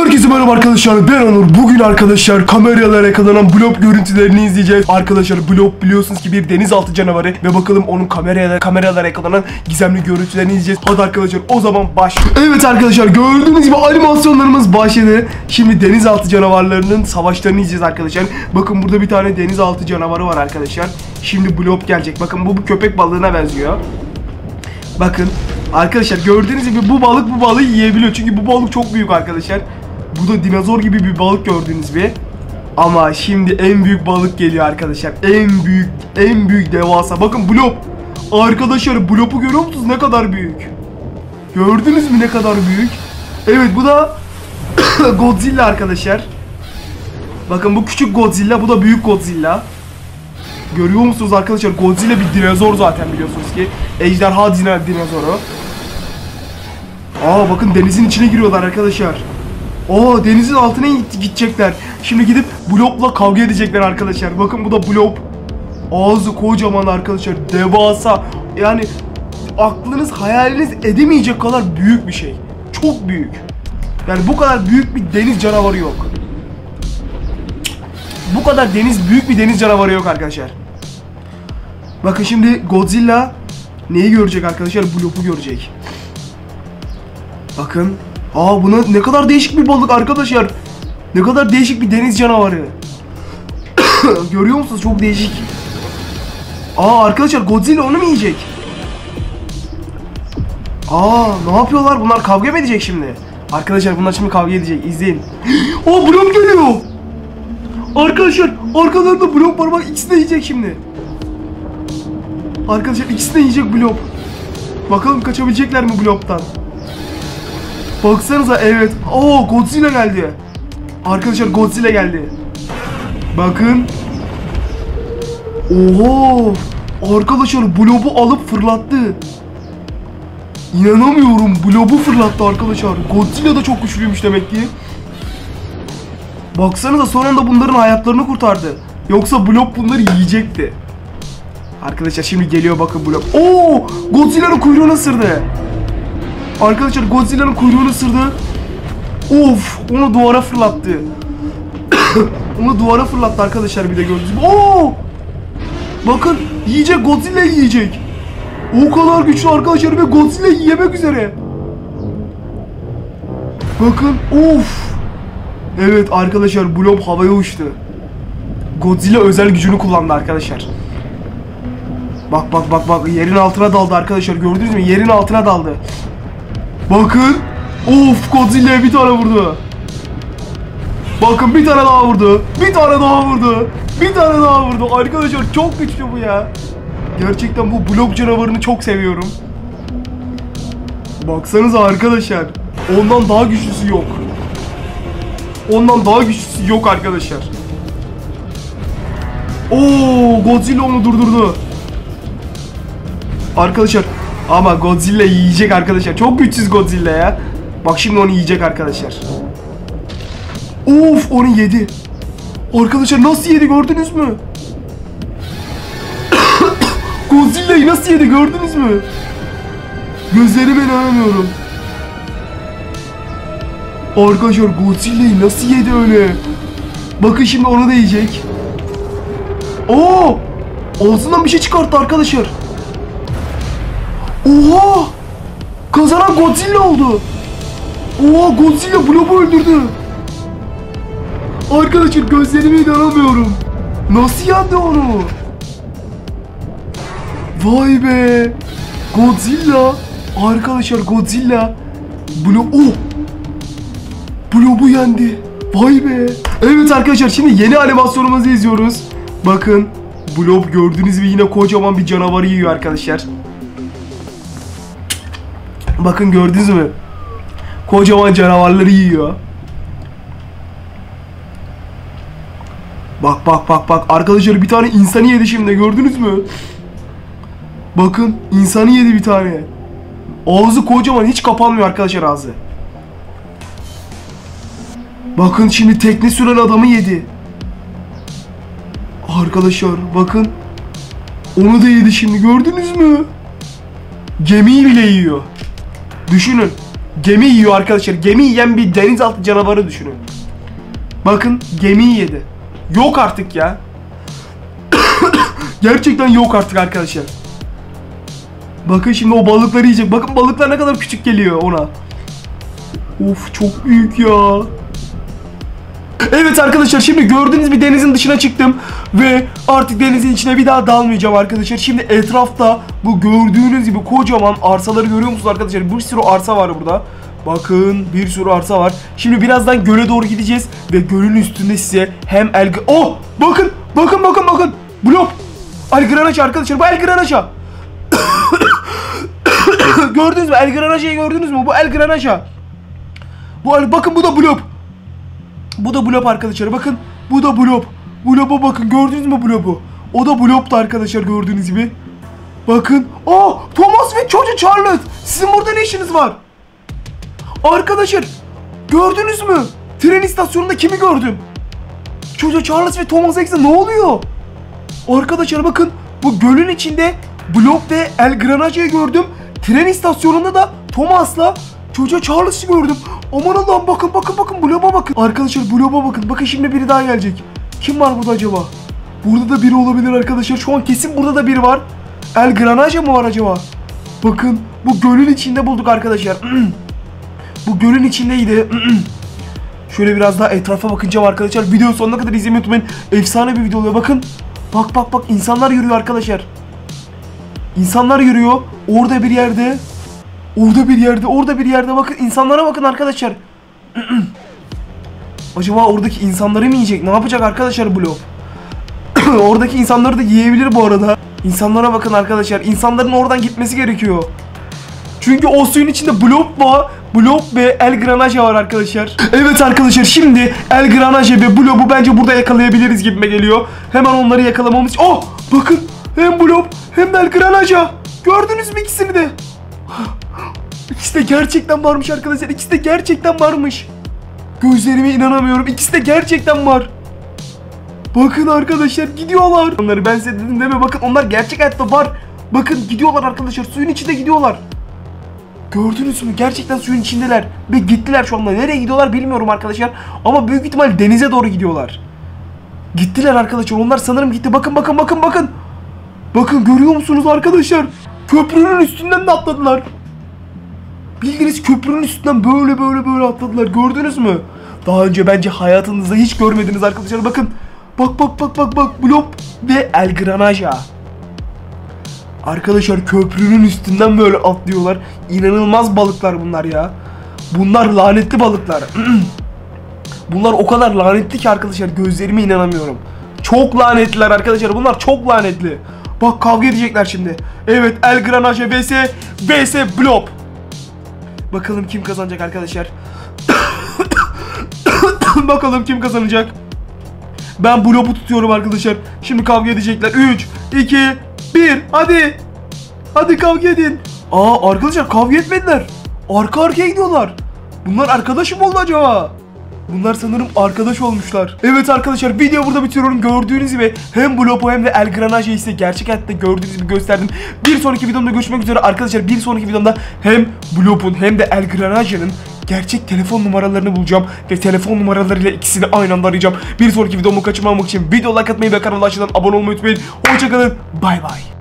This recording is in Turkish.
Herkese merhaba arkadaşlar, ben Onur. Bugün arkadaşlar kameralara yakalanan blob görüntülerini izleyeceğiz. Arkadaşlar blob biliyorsunuz ki bir denizaltı canavarı ve bakalım onun kameralara yakalanan gizemli görüntülerini izleyeceğiz. Hadi arkadaşlar o zaman başlıyor. Evet arkadaşlar, gördüğünüz gibi animasyonlarımız başladı. Şimdi denizaltı canavarlarının savaşlarını izleyeceğiz arkadaşlar. Bakın burada bir tane denizaltı canavarı var arkadaşlar. Şimdi blob gelecek. Bakın bu köpek balığına benziyor. Bakın arkadaşlar, gördüğünüz gibi bu balığı yiyebiliyor. Çünkü bu balık çok büyük arkadaşlar. Bu da dinozor gibi bir balık gördüğünüz gibi. Ama şimdi en büyük balık geliyor arkadaşlar. En büyük devasa. Bakın blob. Arkadaşlar blob'u görüyor musunuz? Ne kadar büyük. Gördünüz mü ne kadar büyük? Evet, bu da Godzilla arkadaşlar. Bakın bu küçük Godzilla, bu da büyük Godzilla. Görüyor musunuz arkadaşlar? Godzilla bir dinozor zaten, biliyorsunuz ki. Ejderha dinozoru. Aa bakın, denizin içine giriyorlar arkadaşlar. Oo, denizin altına gidecekler. Şimdi gidip blobla kavga edecekler arkadaşlar. Bakın bu da blob. Ağzı kocaman arkadaşlar. Devasa. Yani aklınız hayaliniz edemeyecek kadar büyük bir şey. Çok büyük. Yani bu kadar büyük bir deniz canavarı yok. Bu kadar büyük bir deniz canavarı yok arkadaşlar. Bakın şimdi Godzilla neyi görecek arkadaşlar? Blob'u görecek. Bakın. Aa, buna ne kadar değişik bir balık arkadaşlar. Ne kadar değişik bir deniz canavarı. Görüyor musunuz? Çok değişik. Aa arkadaşlar, Godzilla onu mu yiyecek? Aa, ne yapıyorlar? Bunlar kavga mı edecek şimdi? Arkadaşlar bunlar şimdi kavga edecek. İzleyin. Aa, blob geliyor. Arkadaşlar arkalarında blob var. Bak, ikisi de yiyecek şimdi. Arkadaşlar ikisi de yiyecek blob. Bakalım kaçabilecekler mi blob'tan? Baksanıza, evet. Oo, Godzilla geldi. Arkadaşlar Godzilla geldi. Bakın. Oho. Arkadaşlar blob'u alıp fırlattı. İnanamıyorum, blob'u fırlattı arkadaşlar. Godzilla da çok güçlüymüş demek ki. Baksanıza, son anda bunların hayatlarını kurtardı. Yoksa blob bunları yiyecekti. Arkadaşlar şimdi geliyor, bakın blob. Oo, Godzilla'nın kuyruğunu ısırdı. Arkadaşlar Godzilla'nın kuyruğunu ısırdı. Of, onu duvara fırlattı. Onu duvara fırlattı arkadaşlar, bir de gördünüz mü? Oo! Bakın, yiyecek, Godzilla yiyecek. O kadar güçlü arkadaşlar ve Godzilla yemek üzere. Bakın, of. Evet arkadaşlar, blob havaya uçtu. Godzilla özel gücünü kullandı arkadaşlar. Bak, yerin altına daldı arkadaşlar, gördünüz mü? Yerin altına daldı. Bakın. Of, Godzilla'ya bir tane vurdu. Bakın, bir tane daha vurdu. Bir tane daha vurdu. Bir tane daha vurdu. Arkadaşlar çok güçlü bu ya. Gerçekten bu blob canavarını çok seviyorum. Baksanıza arkadaşlar. Ondan daha güçlüsü yok. Ondan daha güçlüsü yok arkadaşlar. Oo, Godzilla onu durdurdu. Arkadaşlar ama Godzilla yiyecek arkadaşlar. Çok güçsüz Godzilla ya. Bak şimdi onu yiyecek arkadaşlar. Of, onu yedi. Arkadaşlar nasıl yedi, gördünüz mü? Godzilla'yı nasıl yedi, gördünüz mü? Gözlerime inanamıyorum. Arkadaşlar Godzilla'yı nasıl yedi öyle? Bakın şimdi onu da yiyecek. Oo! Ağzından bir şey çıkarttı arkadaşlar. Oha! Kazanan Godzilla oldu. Oha, Godzilla blob'u öldürdü. Arkadaşlar gözlerime inanamıyorum. Nasıl yendi onu? Vay be! Godzilla! Arkadaşlar Godzilla blob'u yendi. Vay be! Evet arkadaşlar, şimdi yeni animasyonumuzu izliyoruz. Bakın, blob gördüğünüz gibi yine kocaman bir canavarı yiyor arkadaşlar. Bakın, gördünüz mü? Kocaman canavarları yiyor. Bak. Arkadaşlar bir tane insanı yedi şimdi, gördünüz mü? Bakın, insanı yedi bir tane. Ağzı kocaman, hiç kapanmıyor arkadaşlar ağzı. Bakın şimdi tekne süren adamı yedi. Arkadaşlar bakın. Onu da yedi şimdi, gördünüz mü? Gemiyi bile yiyor. Düşünün. Gemi yiyor arkadaşlar. Gemi yiyen bir denizaltı canavarı düşünün. Bakın gemiyi yedi. Yok artık ya. Gerçekten yok artık arkadaşlar. Bakın şimdi o balıkları yiyecek. Bakın balıklar ne kadar küçük geliyor ona. Of çok büyük ya. Evet arkadaşlar, şimdi gördüğünüz bir denizin dışına çıktım. Ve artık denizin içine bir daha dalmayacağım arkadaşlar. Şimdi etrafta bu gördüğünüz gibi kocaman arsaları görüyor musunuz arkadaşlar? Bir sürü arsa var burada. Bakın bir sürü arsa var. Şimdi birazdan göle doğru gideceğiz. Ve gölün üstünde size hem Oh bakın bakın bakın bakın. Blop. El Granacha arkadaşlar, bu El Granacha. Gördünüz mü? El Granacha'yı gördünüz mü? Bu El Granacha. Bakın bu da Blop. Bu da Blop arkadaşlar, bakın. Bu da Blop. Blop'a bakın, gördünüz mü Blop'u? O da Blop'tu arkadaşlar, gördüğünüz gibi. Bakın. Thomas ve çocuğu Charlotte. Sizin burada ne işiniz var? Arkadaşlar gördünüz mü? Tren istasyonunda kimi gördüm? Çocuğu Charles ve Thomas X'e ne oluyor? Arkadaşlar bakın, bu gölün içinde Blop ve El Granacha'yı gördüm. Tren istasyonunda da Thomas'la çocuğu Charles'ı gördüm. Aman Allah'ım, bakın bakın bakın Blop'a bakın. Arkadaşlar Blop'a bakın. Bakın şimdi biri daha gelecek. Kim var burada acaba? Burada da biri olabilir arkadaşlar. Şu an kesin burada da biri var. El Granacha mı var acaba? Bakın bu gölün içinde bulduk arkadaşlar. Bu gölün içindeydi. Şöyle biraz daha etrafa bakınca arkadaşlar. Video sonuna kadar izlemeyi unutmayın. Efsane bir video oluyor, bakın. Bak bak bak, insanlar yürüyor arkadaşlar. İnsanlar yürüyor. Orada bir yerde. Orada bir yerde bakın. İnsanlara bakın arkadaşlar. Acaba oradaki insanları mı yiyecek? Ne yapacak arkadaşlar Blop? Oradaki insanları da yiyebilir bu arada. İnsanlara bakın arkadaşlar. İnsanların oradan gitmesi gerekiyor. Çünkü o suyun içinde Blop ve El Granacha var arkadaşlar. Evet arkadaşlar, şimdi El Granacha ve Blop'u bence burada yakalayabiliriz gibime geliyor. Hemen onları yakalamamız. Bakın, hem Blop hem de El Granacha. Gördünüz mü ikisini de? İkisi de gerçekten varmış arkadaşlar. İkisi de gerçekten varmış. Gözlerime inanamıyorum. İkisi de gerçekten var. Bakın arkadaşlar, gidiyorlar. Onları ben size dedim değil mi? Bakın onlar gerçek hayatta var. Bakın gidiyorlar arkadaşlar. Suyun içinde gidiyorlar. Gördünüz mü? Gerçekten suyun içindeler. Ve gittiler şu anda. Nereye gidiyorlar bilmiyorum arkadaşlar. Ama büyük ihtimal denize doğru gidiyorlar. Gittiler arkadaşlar. Onlar sanırım gitti. Bakın bakın bakın bakın. Bakın, görüyor musunuz arkadaşlar? Köprünün üstünden de atladılar. Bildiğiniz köprünün üstünden böyle atladılar. Gördünüz mü? Daha önce bence hayatınızda hiç görmediniz arkadaşlar. Bakın. Bak. Blop ve El Granacha. Arkadaşlar köprünün üstünden böyle atlıyorlar. İnanılmaz balıklar bunlar ya. Bunlar lanetli balıklar. Bunlar o kadar lanetli ki arkadaşlar, gözlerime inanamıyorum. Çok lanetliler arkadaşlar. Bunlar çok lanetli. Bak, kavga edecekler şimdi. Evet, El Granacha vs Blop. Bakalım kim kazanacak arkadaşlar. Bakalım kim kazanacak. Ben Blop'u tutuyorum arkadaşlar. Şimdi kavga edecekler. 3, 2, 1. Hadi. Hadi kavga edin. Arkadaşlar kavga etmediler. Arka arkaya gidiyorlar. Bunlar arkadaş mı oldu acaba? Bunlar sanırım arkadaş olmuşlar. Evet arkadaşlar, video burada bitiriyorum. Gördüğünüz gibi hem Blop'u hem de El Granacha'yı size gerçek hayatta gördüğünüz gibi gösterdim. Bir sonraki videomda görüşmek üzere arkadaşlar. Bir sonraki videomda hem Blop'un hem de El Granacha'nın gerçek telefon numaralarını bulacağım. Ve telefon numaralarıyla ikisini aynı anda arayacağım. Bir sonraki videomu kaçırmamak için video like atmayı ve kanala aşağıdan abone olmayı unutmayın. Hoşçakalın. Bay bay.